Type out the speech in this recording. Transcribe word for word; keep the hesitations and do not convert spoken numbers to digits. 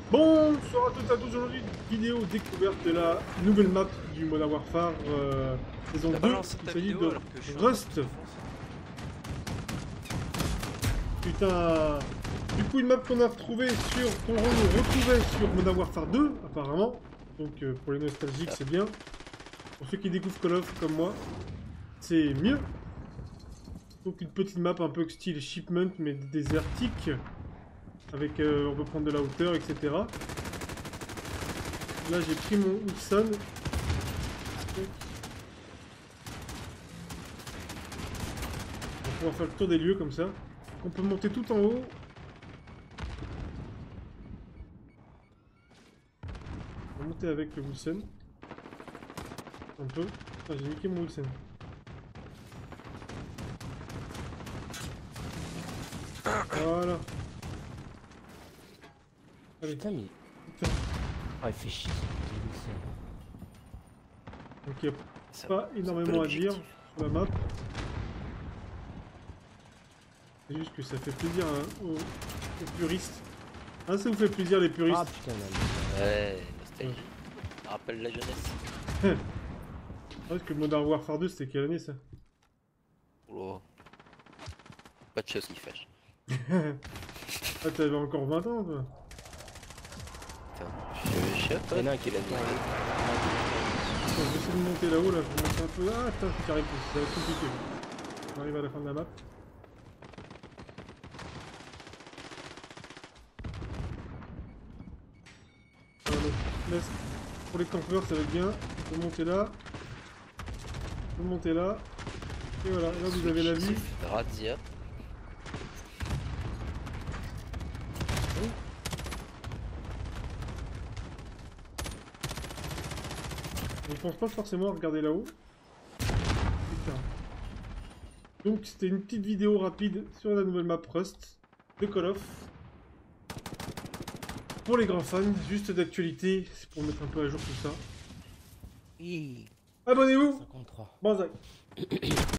Bonsoir à toutes et à tous, aujourd'hui vidéo découverte de la nouvelle map du Modern Warfare euh, saison deux, il s'agit de Rust. Putain, du coup une map qu'on a retrouvée sur, qu'on retrouvait sur Modern Warfare deux apparemment, donc euh, pour les nostalgiques c'est bien, pour ceux qui découvrent Call of comme moi, c'est mieux. Donc une petite map un peu style Shipment mais désertique. Avec, euh, on peut prendre de la hauteur, et cetera. Là, j'ai pris mon Wilson. On va pouvoir faire le tour des lieux comme ça. On peut monter tout en haut. On va monter avec le Wilson. Un peu. Ah, j'ai niqué mon Wilson. Voilà. Allez. Putain, mais. Putain. Ah, il fait chier. Donc il n'y a pas énormément à dire sur la map. C'est juste que ça fait plaisir hein, aux, aux puristes. Ah, ça vous fait plaisir les puristes. Ah putain, là. Ouais, nostalgie. Ça rappelle la jeunesse. Ah, parce que Modern Warfare deux c'était quelle année ça? Oh. Pas de choses qui fâchent. Ah, t'avais encore vingt ans toi? Putain, je je sais pas. Il y en a un qui l'a mis. Je vais essayer de monter là-haut là, je vais monter un peu. Ah putain, c'est carré, ça va être compliqué. On arrive à la fin de la map. Voilà, laisse. Pour les campeurs ça va être bien. On peut monter là. On peut monter là. Et voilà, là vous avez la vue. Radia. Je pense pas forcément à regarder là-haut. Putain. Donc c'était une petite vidéo rapide sur la nouvelle map Rust de Call of. Pour les grands fans, juste d'actualité, c'est pour mettre un peu à jour tout ça. Oui. Abonnez-vous. cinquante-trois. Banzai.